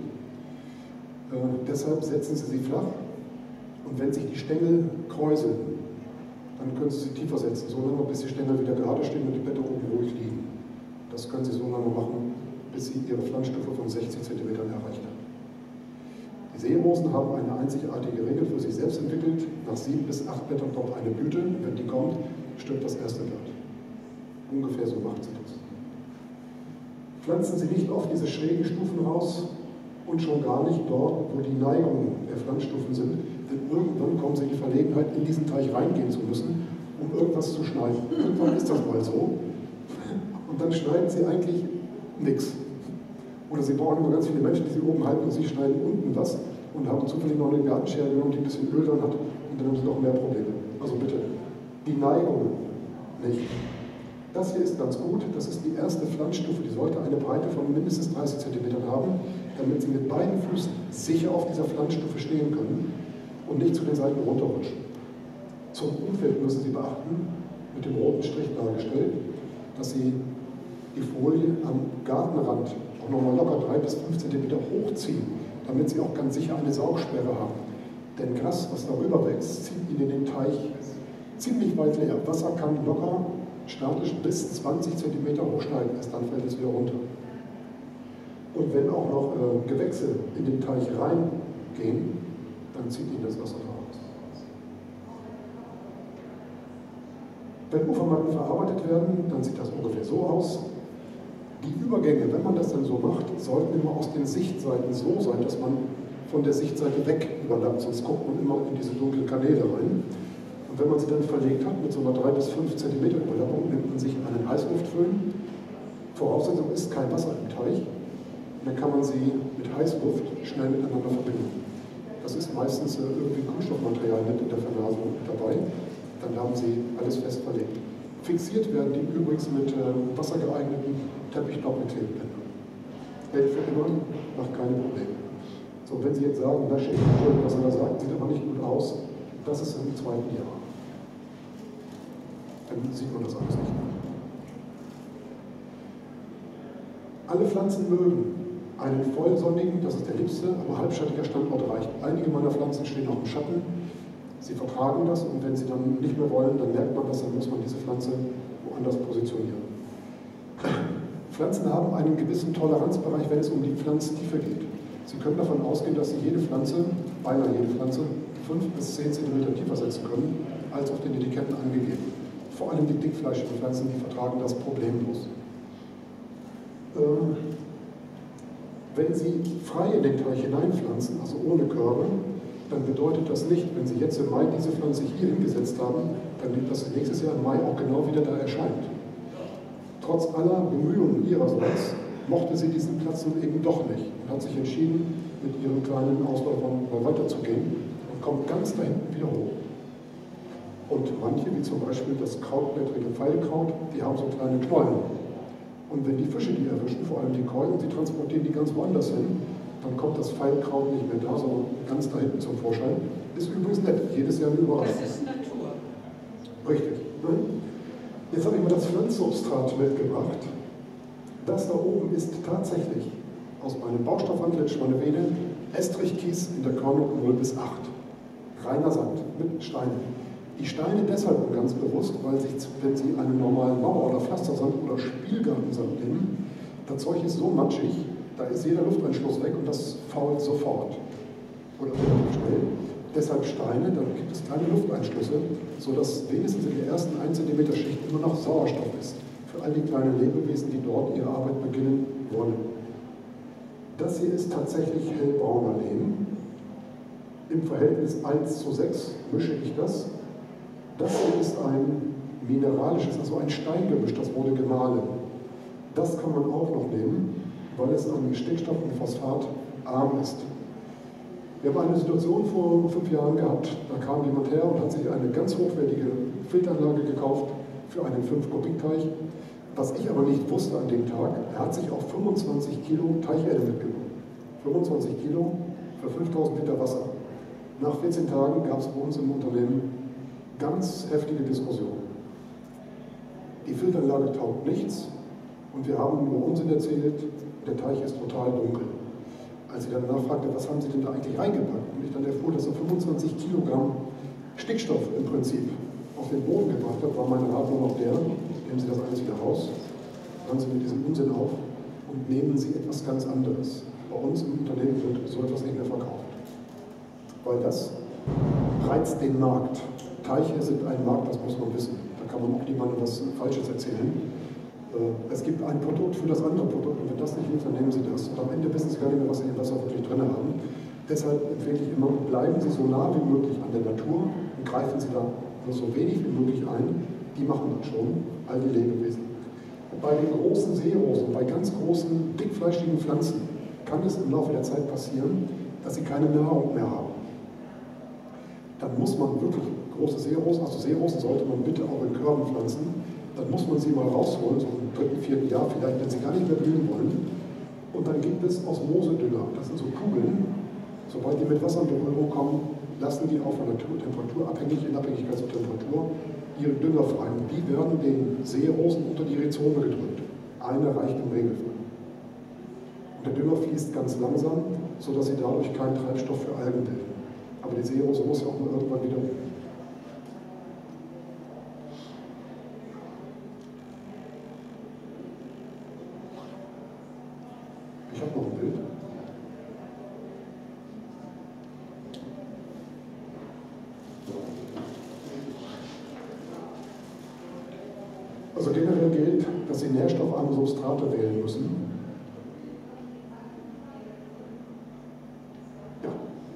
Deshalb setzen Sie sie flach, und wenn sich die Stängel kräuseln, dann können Sie sie tiefer setzen, so lange, bis die Stängel wieder gerade stehen und die Blätter oben ruhig liegen. Das können Sie so lange machen, bis Sie Ihre Pflanzstufe von 60 cm erreicht haben. Die Seerosen haben eine einzigartige Regel für sich selbst entwickelt. Nach 7 bis 8 Blättern kommt eine Blüte. Wenn die kommt, stirbt das erste Blatt. Ungefähr so macht sie das. Pflanzen Sie nicht auf diese schrägen Stufen raus und schon gar nicht dort, wo die Neigungen der Pflanzstufen sind. Denn irgendwann kommen Sie in die Verlegenheit, in diesen Teich reingehen zu müssen, um irgendwas zu schneiden. Irgendwann ist das mal so. Und dann schneiden Sie eigentlich nichts. Oder Sie brauchen immer ganz viele Menschen, die Sie oben halten, und Sie schneiden unten was und haben zufällig noch eine Gartenschere genommen, die ein bisschen Öl dran hat, und dann haben Sie noch mehr Probleme. Also bitte, die Neigungen nicht. Das hier ist ganz gut, das ist die erste Pflanzstufe, die sollte eine Breite von mindestens 30 cm haben, damit Sie mit beiden Füßen sicher auf dieser Pflanzstufe stehen können und nicht zu den Seiten runterrutschen. Zum Umfeld müssen Sie beachten, mit dem roten Strich dargestellt, dass Sie die Folie am Gartenrand auch nochmal locker 3 bis 5 cm hochziehen, damit Sie auch ganz sicher eine Saugsperre haben. Denn Gras, was darüber wächst, zieht Ihnen den Teich ziemlich weit leer. Wasser kann locker statisch bis 20 cm hochsteigen, erst dann fällt es wieder runter. Und wenn auch noch Gewächse in den Teich reingehen, dann zieht Ihnen das Wasser raus. Wenn Ufermatten verarbeitet werden, dann sieht das ungefähr so aus. Die Übergänge, wenn man das dann so macht, sollten immer aus den Sichtseiten so sein, dass man von der Sichtseite weg überlappt, sonst kommt man immer in diese dunklen Kanäle rein. Und wenn man sie dann verlegt hat, mit so einer 3 bis 5 cm Überlappung, nimmt man sich einen Heißluftföhn. Voraussetzung ist kein Wasser im Teich. Und dann kann man sie mit Heißluft schnell miteinander verbinden. Das ist meistens irgendwie Kunststoffmaterial mit in der Verglasung dabei. Dann haben Sie alles fest verlegt. Fixiert werden die übrigens mit wassergeeigneten Teppichdoppelklebebändern. Hält für immer, macht keine Probleme. So, wenn Sie jetzt sagen, na schick, was er da sagt, sieht aber nicht gut aus, das ist im 2. Jahr. Dann sieht man das alles nicht mehr. Alle Pflanzen mögen einen vollsonnigen, das ist der liebste, aber halbschattiger Standort reicht. Einige meiner Pflanzen stehen auch im Schatten. Sie vertragen das, und wenn sie dann nicht mehr wollen, dann merkt man das, dann muss man diese Pflanze woanders positionieren. Pflanzen haben einen gewissen Toleranzbereich, wenn es um die Pflanztiefe geht. Sie können davon ausgehen, dass Sie jede Pflanze, beinahe jede Pflanze, 5 bis 10 cm tiefer setzen können, als auf den Etiketten angegeben. Vor allem die dickfleischigen Pflanzen, die vertragen das problemlos. Wenn Sie frei in den Teich hineinpflanzen, also ohne Körbe, dann bedeutet das nicht, wenn Sie jetzt im Mai diese Pflanze hier hingesetzt haben, dann liegt das nächstes Jahr im Mai auch genau wieder da erscheint. Trotz aller Bemühungen Ihrerseits mochte sie diesen Platz nun eben doch nicht und hat sich entschieden, mit ihren kleinen Ausläufern mal weiterzugehen und kommt ganz da hinten wieder hoch. Und manche, wie zum Beispiel das krautblättrige Pfeilkraut, die haben so kleine Knollen. Und wenn die Fische die erwischen, vor allem die Koi, und sie transportieren die ganz woanders hin, dann kommt das Pfeilkraut nicht mehr da, sondern ganz da hinten zum Vorschein. Ist übrigens nett, jedes Jahr eine Überraschung. Das ist Natur. Richtig. Jetzt habe ich mal das Pflanzsubstrat mitgebracht. Das da oben ist tatsächlich aus meinem Baustoffantlitz Schwannewede Estrichkies in der Körnung 0 bis 8. Reiner Sand mit Steinen. Die Steine deshalb ganz bewusst, weil sich, wenn Sie einen normalen Mauer- oder Pflastersand oder Spielgartensand nehmen, das Zeug ist so matschig, da ist jeder Lufteinschluss weg und das fault sofort. Oder relativ schnell. Deshalb Steine, dann gibt es kleine Lufteinschlüsse, sodass wenigstens in der ersten 1 cm Schicht immer noch Sauerstoff ist. Für all die kleinen Lebewesen, die dort ihre Arbeit beginnen wollen. Das hier ist tatsächlich hellbrauner Lehm. Im Verhältnis 1:6 mische ich das. Das hier ist ein mineralisches, also ein Steingemisch, das wurde gemahlen. Das kann man auch noch nehmen, weil es an Stickstoff und Phosphat arm ist. Wir haben eine Situation vor 5 Jahren gehabt, da kam jemand her und hat sich eine ganz hochwertige Filteranlage gekauft für einen 5-Kubik-Teich. Was ich aber nicht wusste an dem Tag, er hat sich auch 25 Kilo Teicherde mitgenommen. 25 Kilo für 5000 Liter Wasser. Nach 14 Tagen gab es bei uns im Unternehmen ganz heftige Diskussionen. Die Filteranlage taugt nichts und wir haben nur Unsinn erzählt, der Teich ist total dunkel. Als ich dann nachfragte, was haben Sie denn da eigentlich reingepackt? Und ich dann erfuhr, dass er 25 Kilogramm Stickstoff im Prinzip auf den Boden gebracht hat, war mein Rat nur noch der, nehmen Sie das alles wieder raus, hören Sie mit diesem Unsinn auf und nehmen Sie etwas ganz anderes. Bei uns im Unternehmen wird so etwas nicht mehr verkauft. Weil das reizt den Markt. Teiche sind ein Markt, das muss man wissen. Da kann man auch niemandem was Falsches erzählen. Es gibt ein Produkt für das andere Produkt und wenn das nicht hilft, dann nehmen Sie das. Und am Ende wissen Sie gar nicht mehr, was Sie im Wasser wirklich drin haben. Deshalb empfehle ich immer, bleiben Sie so nah wie möglich an der Natur und greifen Sie da nur so wenig wie möglich ein. Die machen das schon, all die Lebewesen. Bei den großen Seerosen, bei ganz großen, dickfleischigen Pflanzen kann es im Laufe der Zeit passieren, dass sie keine Nahrung mehr haben. Dann muss man wirklich große Seerosen, also Seerosen sollte man bitte auch in Körben pflanzen, dann muss man sie mal rausholen, so im 3., 4. Jahr vielleicht, wenn sie gar nicht mehr blühen wollen. Und dann gibt es Osmosedünger, das sind so Kugeln, sobald die mit Wasser in Berührung kommen, lassen die auch von der Temperatur abhängig, in Abhängigkeit zur Temperatur, ihre Dünger frei. Und die werden den Seerosen unter die Rhizome gedrückt. Eine reicht im Regelfall. Und der Dünger fließt ganz langsam, sodass sie dadurch keinen Treibstoff für Algen bilden. Aber die Seerose muss ja auch mal irgendwann wieder. Ich habe noch ein Bild. Also generell gilt, dass Sie nährstoffarme Substrate wählen müssen. Ja.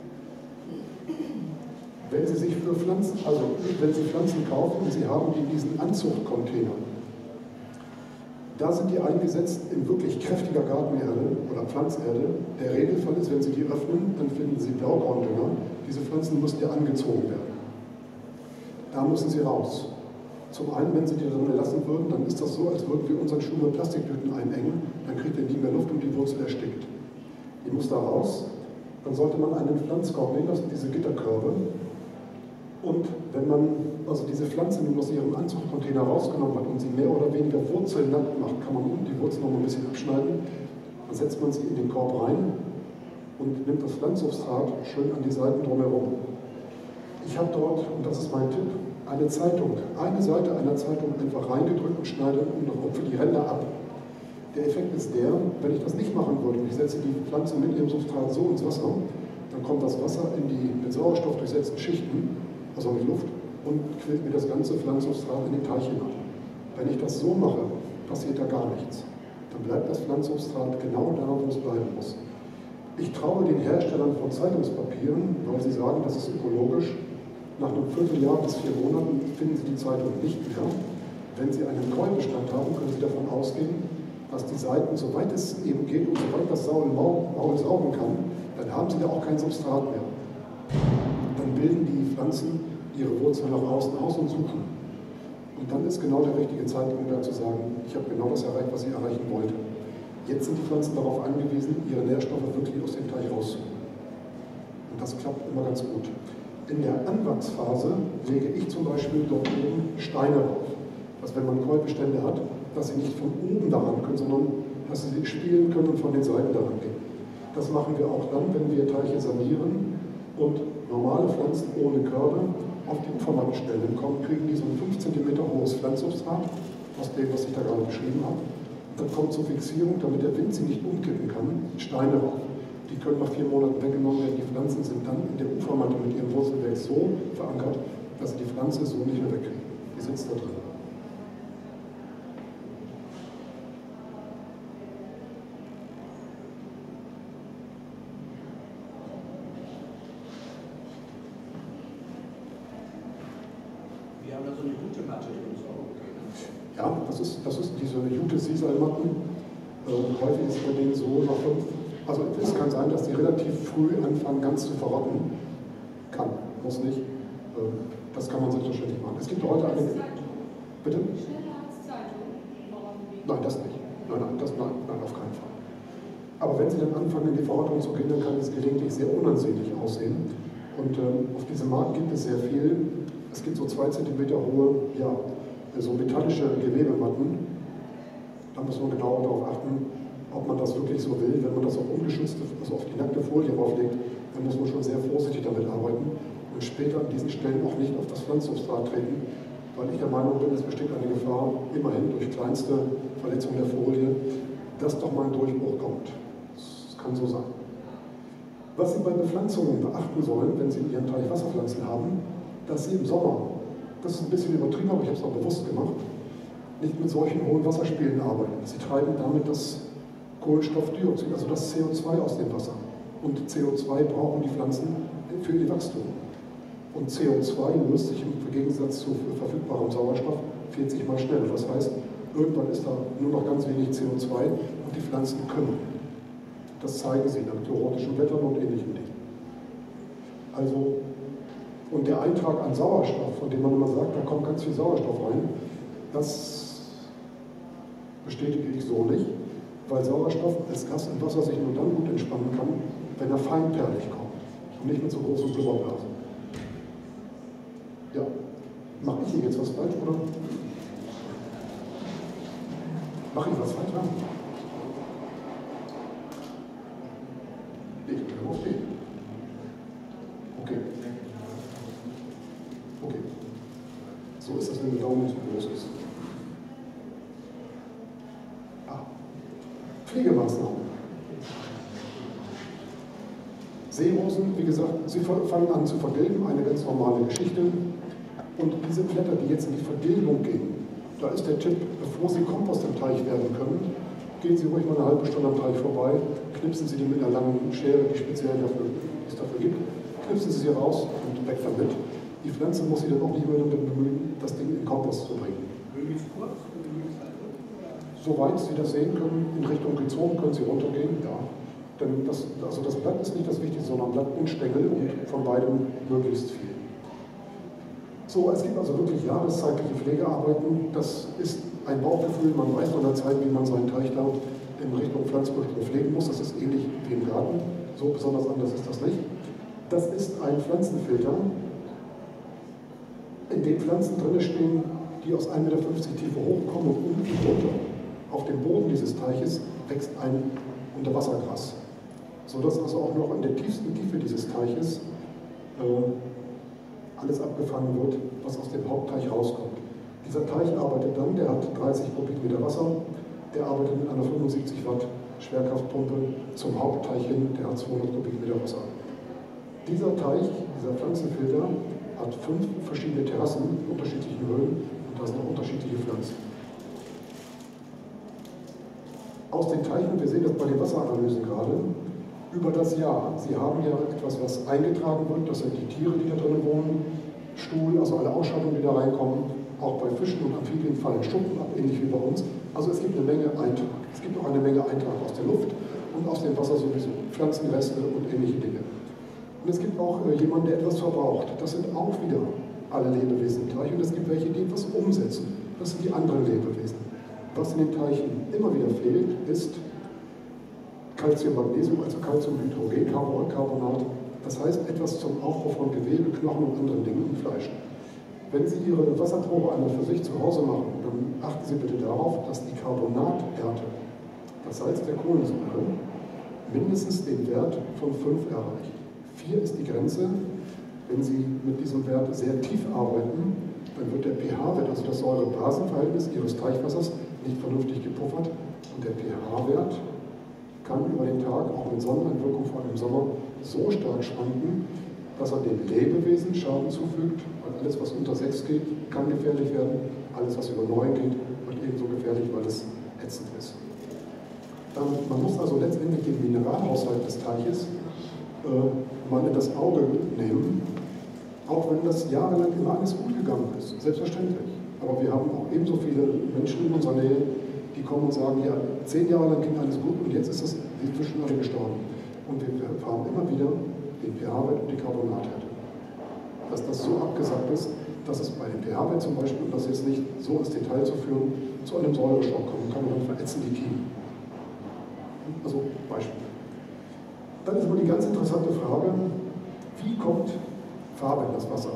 Wenn Sie sich für Pflanzen, also wenn Sie Pflanzen kaufen und Sie haben die in diesen Anzuchtcontainern, da sind die eingesetzt in wirklich kräftiger Gartenerde oder Pflanzerde. Der Regelfall ist, wenn Sie die öffnen, dann finden Sie Blaukorndünger. Diese Pflanzen müssen ja angezogen werden. Da müssen sie raus. Zum einen, wenn Sie die drin lassen würden, dann ist das so, als würden wir unseren Schuh mit Plastiktüten einengen, dann kriegt er nie mehr Luft und die Wurzel erstickt. Die muss da raus. Dann sollte man einen Pflanzkorb nehmen, das sind diese Gitterkörbe. Und wenn man also diese Pflanze nun aus ihrem Anzuchtcontainer rausgenommen hat und sie mehr oder weniger wurzelnackt macht, kann man unten die Wurzel noch mal ein bisschen abschneiden. Dann setzt man sie in den Korb rein und nimmt das Pflanzsubstrat schön an die Seiten drumherum. Ich habe dort, und das ist mein Tipp, eine Zeitung, eine Seite einer Zeitung einfach reingedrückt und schneide noch für die Ränder ab. Der Effekt ist der, wenn ich das nicht machen würde, und ich setze die Pflanze mit ihrem Substrat so ins Wasser, dann kommt das Wasser in die mit Sauerstoff durchsetzten Schichten, also in die Luft, und quillt mir das ganze Pflanzsubstrat in den Teich hinab. Wenn ich das so mache, passiert da gar nichts. Dann bleibt das Pflanzsubstrat genau da, wo es bleiben muss. Ich traue den Herstellern von Zeitungspapieren, weil sie sagen, das ist ökologisch. Nach einem Vierteljahr bis 4 Monaten finden Sie die Zeitung nicht mehr. Wenn Sie einen Keubestand haben, können Sie davon ausgehen, dass die Seiten, soweit es eben geht und soweit das Maul saugen kann, dann haben Sie da auch kein Substrat mehr. Dann bilden die Pflanzen ihre Wurzeln nach außen aus und suchen. Und dann ist genau der richtige Zeitpunkt, da zu sagen, ich habe genau das erreicht, was ich erreichen wollte. Jetzt sind die Pflanzen darauf angewiesen, ihre Nährstoffe wirklich aus dem Teich rauszuholen. Und das klappt immer ganz gut. In der Anwachsphase lege ich zum Beispiel dort oben Steine auf. Dass wenn man Kräutbestände hat, dass sie nicht von oben daran können, sondern dass sie spielen können und von den Seiten daran gehen. Das machen wir auch dann, wenn wir Teiche sanieren und normale Pflanzen ohne Körbe auf die Ufermatten stellen. Dann kriegen die so ein 5 cm hohes Pflanzsubstrat, aus dem, was ich da gerade beschrieben habe. Dann kommt zur Fixierung, damit der Wind sie nicht umkippen kann, Steine rauf. Die können nach 4 Monaten weggenommen werden. Die Pflanzen sind dann in der Ufermatte mit ihrem Wurzelwerk so verankert, dass sie die Pflanze so nicht mehr wegkriegen. Die sitzt da drin. Wir haben da so eine gute Matte drin. Ja, das ist diese Jute-Sisal-Matten. Häufig ist bei denen so nach 5. Also es kann sein, dass die relativ früh anfangen, ganz zu verrotten. Kann, muss nicht. Das kann man selbstverständlich machen. Es gibt heute eine. Bitte? Schneller als Zeitung. Nein, das nicht. Nein, auf keinen Fall. Aber wenn Sie dann anfangen, in die Verrottung zu gehen, dann kann es gelegentlich sehr unansehnlich aussehen. Und auf diesem Markt gibt es sehr viel. Es gibt so 2 cm hohe, ja, so metallische Gewebematten. Da muss man genau darauf achten, ob man das wirklich so will. Wenn man das auf ungeschützte, also auf die nackte Folie drauflegt, dann muss man schon sehr vorsichtig damit arbeiten und später an diesen Stellen auch nicht auf das Pflanzsubstrat treten, weil ich der Meinung bin, es besteht eine Gefahr, immerhin durch kleinste Verletzung der Folie, dass doch mal ein Durchbruch kommt. Das kann so sein. Was Sie bei Bepflanzungen beachten sollen, wenn Sie in Ihrem Teich Wasserpflanzen haben, dass Sie im Sommer, das ist ein bisschen übertrieben, aber ich habe es auch bewusst gemacht, nicht mit solchen hohen Wasserspielen arbeiten. Sie treiben damit das Kohlenstoffdioxid, also das CO2 aus dem Wasser. Und CO2 brauchen die Pflanzen für ihr Wachstum. Und CO2 löst sich im Gegensatz zu verfügbarem Sauerstoff 40 mal schneller. Das heißt, irgendwann ist da nur noch ganz wenig CO2 und die Pflanzen können. Das zeigen sie nach theoretischen Blättern und ähnlichen Dingen. Also, und der Eintrag an Sauerstoff, von dem man immer sagt, da kommt ganz viel Sauerstoff rein, das bestätige ich so nicht, weil Sauerstoff als Gas im Wasser sich nur dann gut entspannen kann, wenn er feinperlig kommt und nicht mit so großen Blubberblasen. Ja, mache ich hier jetzt was falsch, oder? Mache ich was falsch? Ich kann auch stehen. Okay. Okay. So ist das, wenn der Daumen zu groß ist. Pflegemaßnahmen. Seerosen, wie gesagt, sie fangen an zu vergilben, eine ganz normale Geschichte. Und diese Blätter, die jetzt in die Vergilbung gehen, da ist der Tipp, bevor sie Kompost im Teich werden können, gehen Sie ruhig mal eine halbe Stunde am Teich vorbei, knipsen Sie die mit einer langen Schere, die speziell es dafür gibt, knipsen Sie sie raus und weg damit. Die Pflanze muss Sie dann auch nicht mehr damit bemühen, das Ding in Kompost zu bringen. Möglichst kurz oder möglichst lang? Soweit Sie das sehen können, in Richtung Rhizom können Sie runtergehen, ja. Denn das Blatt ist nicht das Wichtigste, sondern Blatt und Stängel und von beidem möglichst viel. So, es gibt also wirklich jahreszeitliche Pflegearbeiten. Das ist ein Bauchgefühl, man weiß von der Zeit, wie man seinen Teich da in Richtung Pflanzbestände pflegen muss. Das ist ähnlich wie im Garten, so besonders anders ist das nicht. Das ist ein Pflanzenfilter, in dem Pflanzen drin stehen, die aus 1,50 Meter Tiefe hochkommen und unten drunter. Auf dem Boden dieses Teiches wächst ein Unterwassergras, sodass also auch noch in der tiefsten Tiefe dieses Teiches alles abgefangen wird, was aus dem Hauptteich rauskommt. Dieser Teich arbeitet dann, der hat 30 Kubikmeter Wasser, der arbeitet mit einer 75 Watt Schwerkraftpumpe zum Hauptteich hin, der hat 200 Kubikmeter Wasser. Dieser Teich, dieser Pflanzenfilter, hat 5 verschiedene Terrassen in unterschiedlichen Höhen und da sind noch unterschiedliche Pflanzen. Aus den Teichen, wir sehen das bei den Wasseranalysen gerade, über das Jahr. Sie haben ja etwas, was eingetragen wird, das sind die Tiere, die da drin wohnen, Stuhl, also alle Ausstattungen, die da reinkommen. Auch bei Fischen und Amphibien fallen Schuppen ab, ähnlich wie bei uns. Also es gibt eine Menge Eintrag. Es gibt auch eine Menge Eintrag aus der Luft und aus dem Wasser sowieso, Pflanzenreste und ähnliche Dinge. Und es gibt auch jemanden, der etwas verbraucht. Das sind auch wieder alle Lebewesen gleich und es gibt welche, die etwas umsetzen. Das sind die anderen Lebewesen. Was in den Teichen immer wieder fehlt, ist Calcium-Magnesium, also Calciumhydrogencarbonat. Das heißt etwas zum Aufbau von Gewebe, Knochen und anderen Dingen im Fleisch. Wenn Sie Ihre Wasserprobe einmal für sich zu Hause machen, dann achten Sie bitte darauf, dass die Carbonatwerte, das Salz der Kohlensäure, mindestens den Wert von 5 erreicht. 4 ist die Grenze. Wenn Sie mit diesem Wert sehr tief arbeiten, dann wird der pH-Wert, also das Säure-Basen-Verhältnis Ihres Teichwassers, nicht vernünftig gepuffert und der pH-Wert kann über den Tag, auch mit Sonneneinwirkung vor allem im Sommer, so stark schwanken, dass er den Lebewesen Schaden zufügt, weil alles, was unter 6 geht, kann gefährlich werden, alles, was über 9 geht, wird ebenso gefährlich, weil es ätzend ist. Man muss also letztendlich den Mineralhaushalt des Teiches mal in das Auge nehmen, auch wenn das jahrelang immer alles gut gegangen ist, selbstverständlich. Aber wir haben auch ebenso viele Menschen in unserer Nähe, die kommen und sagen, ja, 10 Jahre lang ging alles gut und jetzt ist die zwischen alle gestorben. Und wir erfahren immer wieder den pH-Wert und die Carbonatwerte. Dass das so abgesagt ist, dass es bei dem pH-Wert zum Beispiel, um das jetzt nicht so ins Detail zu führen, zu einem Säureschock kommen kann und dann verätzen die Kiemen. Also Beispiel. Dann ist aber die ganz interessante Frage, wie kommt Farbe in das Wasser?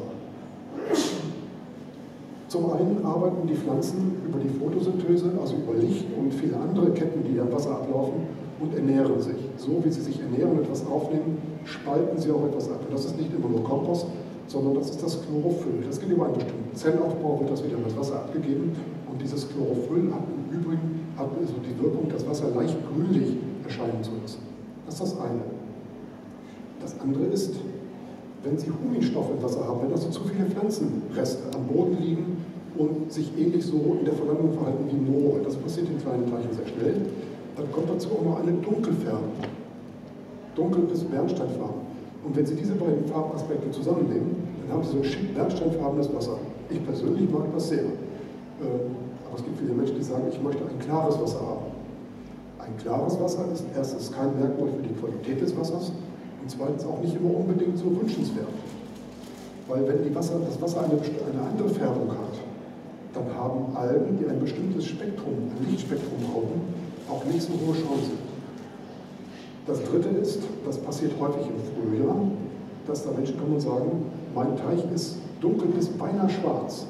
Zum einen arbeiten die Pflanzen über die Photosynthese, also über Licht und viele andere Ketten, die am Wasser ablaufen und ernähren sich. So wie sie sich ernähren und etwas aufnehmen, spalten sie auch etwas ab. Und das ist nicht immer nur Kompost, sondern das ist das Chlorophyll. Das geht über einen bestimmten Zellaufbau, wird das wieder in das Wasser abgegeben. Und dieses Chlorophyll hat im Übrigen also die Wirkung, das Wasser leicht grünlich erscheinen zu lassen. Das ist das eine. Das andere ist, wenn Sie Huminstoffe im Wasser haben, wenn also zu viele Pflanzenreste am Boden liegen und sich ähnlich so in der Verlandung verhalten wie Moore, das passiert in kleinen Teichen sehr schnell, dann kommt dazu auch noch eine Dunkelfärbung. Dunkel bis bernsteinfarben. Und wenn Sie diese beiden Farbaspekte zusammennehmen, dann haben Sie so ein schick bernsteinfarbenes Wasser. Ich persönlich mag das sehr. Aber es gibt viele Menschen, die sagen, ich möchte ein klares Wasser haben. Ein klares Wasser ist erstens kein Merkmal für die Qualität des Wassers und zweitens auch nicht immer unbedingt so wünschenswert. Weil wenn das Wasser eine andere Färbung hat, dann haben Algen, die ein bestimmtes Spektrum, ein Lichtspektrum brauchen, auch nicht so hohe Chancen. Das dritte ist, das passiert häufig im Frühjahr, dass da Menschen kommen und sagen, mein Teich ist dunkel bis beinahe schwarz.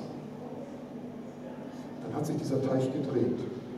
Dann hat sich dieser Teich gedreht.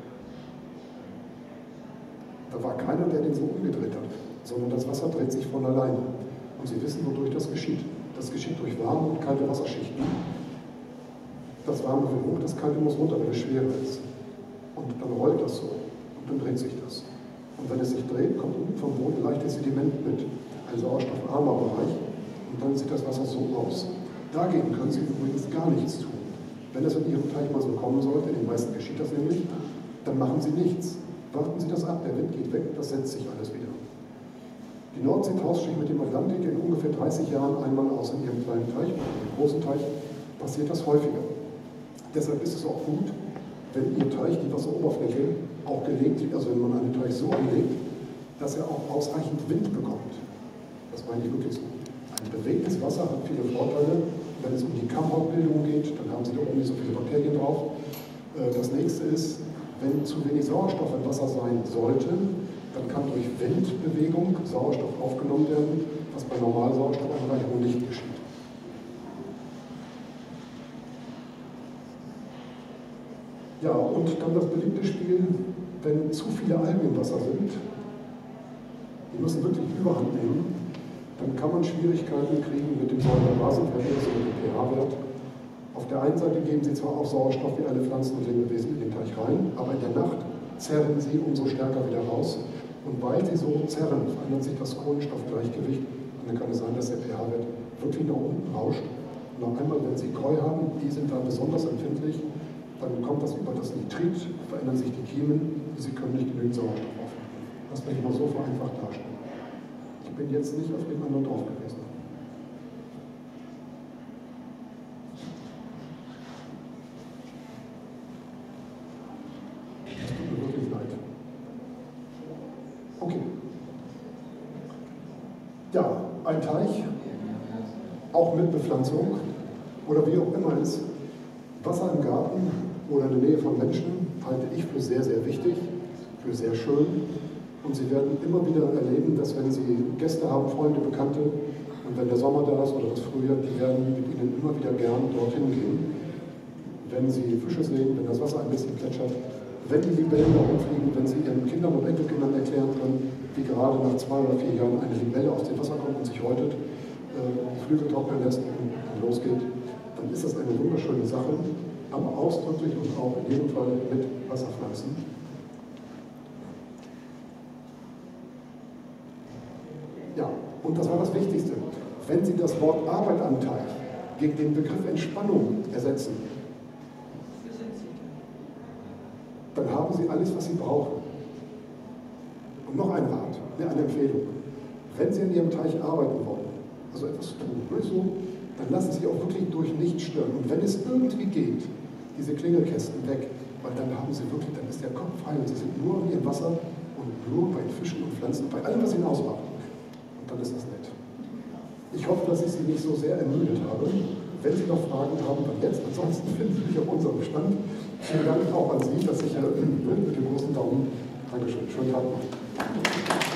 Da war keiner, der den so umgedreht hat, sondern das Wasser dreht sich von alleine. Und Sie wissen, wodurch das geschieht. Das geschieht durch warme und kalte Wasserschichten. Das Warme will hoch, das Kalte muss runter, weil es schwerer ist. Und dann rollt das so und dann dreht sich das. Und wenn es sich dreht, kommt unten vom Boden leichtes Sediment mit, ein sauerstoffarmer Bereich, und dann sieht das Wasser so aus. Dagegen können Sie übrigens gar nichts tun. Wenn es in Ihrem Teich mal so kommen sollte, in den meisten geschieht das nämlich, dann machen Sie nichts. Warten Sie das ab, der Wind geht weg, das setzt sich alles wieder. Die Nordsee tauscht sich mit dem Atlantik in ungefähr 30 Jahren einmal aus in ihrem kleinen Teich, im großen Teich passiert das häufiger. Deshalb ist es auch gut, wenn Ihr Teich, die Wasseroberfläche, auch gelegt wird, also wenn man einen Teich so anlegt, dass er auch ausreichend Wind bekommt. Das meine ich wirklich so. Ein bewegtes Wasser hat viele Vorteile. Wenn es um die Kammhautbildung geht, dann haben Sie da oben nicht so viele Bakterien drauf. Das nächste ist, wenn zu wenig Sauerstoff im Wasser sein sollte, dann kann durch Windbewegung Sauerstoff aufgenommen werden, was bei Normalsauerstoffanreicherung nicht geschieht. Ja, und dann das beliebte Spiel, wenn zu viele Algen im Wasser sind, die müssen wirklich Überhand nehmen, dann kann man Schwierigkeiten kriegen mit dem Säure-Basen-Verhältnis und dem pH-Wert. Auf der einen Seite geben sie zwar auch Sauerstoff wie alle Pflanzen und Lebewesen in den Teich rein, aber in der Nacht zerren sie umso stärker wieder raus. Und weil sie so zerren, verändert sich das Kohlenstoffgleichgewicht und dann kann es sein, dass der pH-Wert wirklich nach unten rauscht. Und auf einmal, wenn Sie Koi haben, die sind da besonders empfindlich, dann kommt das über das Nitrit, verändern sich die Kiemen, sie können nicht genügend Sauerstoff aufnehmen. Das will ich mal so vereinfacht darstellen. Ich bin jetzt nicht auf dem anderen drauf gewesen. Das tut mir wirklich leid. Okay. Ja, ein Teich, auch mit Bepflanzung. oder wie auch immer ist. Wasser im Garten oder in der Nähe von Menschen halte ich für sehr, sehr wichtig, für sehr schön. Und Sie werden immer wieder erleben, dass wenn Sie Gäste haben, Freunde, Bekannte, und wenn der Sommer da ist oder das Frühjahr, die werden mit Ihnen immer wieder gern dorthin gehen. Wenn Sie Fische sehen, wenn das Wasser ein bisschen plätschert, wenn die Libellen da rumfliegen, wenn Sie Ihren Kindern und Enkelkindern erklären können, wie gerade nach 2 oder 4 Jahren eine Libelle aus dem Wasser kommt und sich häutet, die Flügel trocknen lässt und losgeht, dann ist das eine wunderschöne Sache, aber ausdrücklich und auch in jedem Fall mit Wasserpflanzen. Ja, und das war das Wichtigste. Wenn Sie das Wort Arbeit am Teich gegen den Begriff Entspannung ersetzen, dann haben Sie alles, was Sie brauchen. Und noch ein Rat, eine Empfehlung. Wenn Sie an Ihrem Teich arbeiten wollen, also etwas tun, dann lassen Sie auch wirklich durch nichts stören. Und wenn es irgendwie geht, diese Klingelkästen weg, weil dann haben Sie wirklich, dann ist der Kopf frei und Sie sind nur in Ihrem Wasser und nur bei Fischen und Pflanzen, bei allem, was Sie ausmachen. Und dann ist das nett. Ich hoffe, dass ich Sie nicht so sehr ermüdet habe. Wenn Sie noch Fragen haben, dann jetzt. Ansonsten finden Sie mich auf unserem Stand. Vielen Dank auch an Sie, dass ich mit dem großen Daumen. Dankeschön. Schönen Tag noch.